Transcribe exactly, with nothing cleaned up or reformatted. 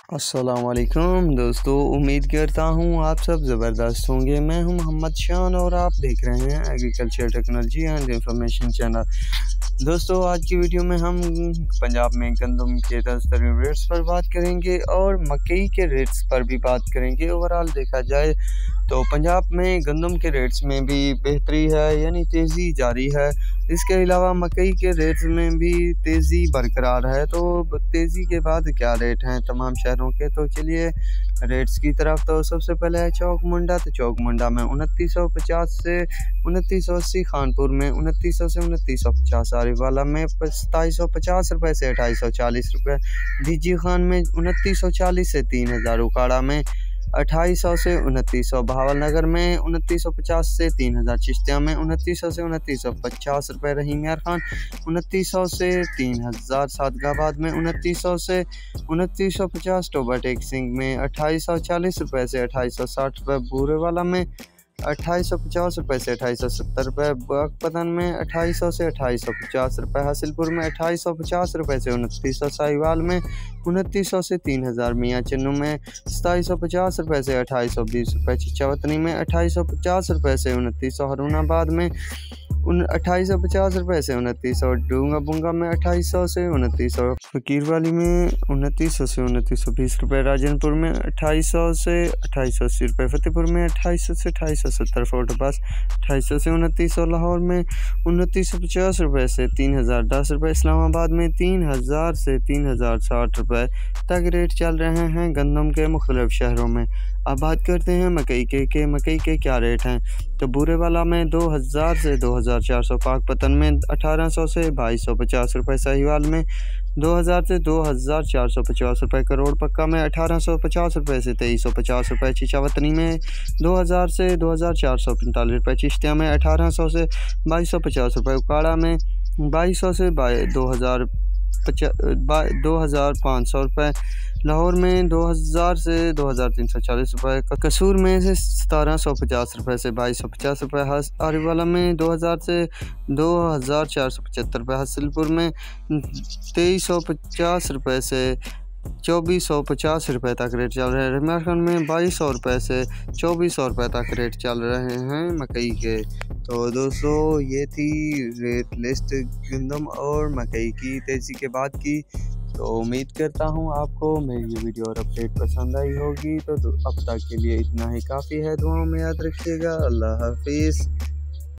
अस्सलाम वालेकुम दोस्तों, उम्मीद करता हूँ आप सब ज़बरदस्त होंगे। मैं हूँ मोहम्मद शान और आप देख रहे हैं agriculture technology and information channel. दोस्तों, आज की वीडियो में हम पंजाब में गंदम के दस तरीन रेट्स पर बात करेंगे और मकई के रेट्स पर भी बात करेंगे। ओवरऑल देखा जाए तो पंजाब में गंदम के रेट्स में भी बेहतरी है, यानी तेज़ी जारी है। इसके अलावा मकई के रेट्स में भी तेज़ी बरकरार है। तो तेज़ी के बाद क्या रेट हैं तमाम शहरों के, तो चलिए रेट्स की तरफ। तो सबसे पहले है चौक मुंडा। तो चौक मुंडा में उनतीस सौ पचास से उनतीस सौ अस्सी, खानपुर में उनतीस सौ से उनतीस सौ पचास, आरीवाला में सताईस सौ पचास रुपये से अट्ठाईस सौ चालीस रुपये, डीजी खान में उनतीस सौ चालीस से तीन हज़ार, उकाड़ा में अट्ठाईस सौ से उनतीस सौ, भावलनगर में उनतीस सौ पचास से तीन हज़ार, चिश्तिया में उनतीस सौ से उनतीस सौ पचास रुपये, रहीम यार खान उनतीस सौ से तीन हज़ार, सादगाबाद में उनतीस सौ से उनतीस सौ पचास, टोबा टेक सिंह में अट्ठाईस सौ चालीस रुपये से अट्ठाईस सौ साठ रुपये, बूरेवाला में अट्ठाईस सौ पचास रुपये से अट्ठाईस सौ सत्तर रुपये, बागपतन में अट्ठाईस सौ से अट्ठाईस सौ पचास रुपये, हासिलपुर में अट्ठाईस सौ पचास रुपये से उनतीस सौ, साहिवाल में उनतीस सौ से तीन हज़ार, मियाँ चन्नू में सताईस सौ पचास रुपये से अट्ठाईस सौ बीस रुपये, चिचावतनी में अट्ठाईस सौ पचास रुपये से उनतीस सौ, हरूणाबाद में उन अट्ठाईस सौ पचास रुपये से उनतीस सौ, डूंगा बुंगा में अट्ठाईस सौ से उनतीस सौ, फकीरवाली में उनतीस सौ से उनतीस सौ बीस रुपये, राजनपुर में अट्ठाईस सौ से अट्ठाईस सौ अस्सी रुपये, फतेहपुर में अट्ठाईस सौ से अट्ठाईस सौ सत्तर, फोर्टपास अट्ठाईस सौ से उनतीस सौ, लाहौर में उनतीस सौ पचास रुपये से तीन हज़ार दस रुपये, इस्लामाबाद में तीन हज़ार से तीन हज़ार साठ रुपये तक रेट चल रहे हैं गंदम के मुख्तलिफ शहरों में। अब बात करते हैं मकई के के मकई के क्या रेट हैं। तो बूरेवाला में दो हज़ार से दो हज़ार चार सौ, पाकपतन में अठारह सौ से बाईस सौ पचास रुपये, साहिवाल में दो हज़ार से दो हज़ार चार सौ पचास रुपये, करोड़ पक्का में अठारह सौ पचास रुपये से तेईस सौ पचास रुपये, चिचावतनी में दो हज़ार से दो हज़ार चार सौ पैंतालीस रुपये, चिश्तिया में अठारह सौ से बाईस सौ पचास रुपये, उकाड़ा में बाईस सौ से दो हज़ार पचा दो हज़ार पाँच सौ रुपये, लाहौर में दो हज़ार से दो हज़ार तीन सौ चालीस रुपये, कसूर में से सतारह सौ पचास रुपये से बाईस सौ पचास रुपये, आरीवाला में दो हज़ार से दो हज़ार चार सौ पचहत्तर रुपये, हासिलपुर में तेईस सौ पचास रुपये से चौबीस सौ पचास रुपये तक रेट चल रहे हैं, रहीम में बाईस सौ रुपये से चौबीस सौ रुपये तक रेट चल रहे हैं मकई के। तो दोस्तों, ये थी रेट लिस्ट गंदम और मकई की तेज़ी के बाद की। तो उम्मीद करता हूँ आपको मेरी ये वीडियो और अपडेट पसंद आई होगी। तो अब तक के लिए इतना ही काफ़ी है। दुआओं में याद रखिएगा। अल्लाह हाफिज़।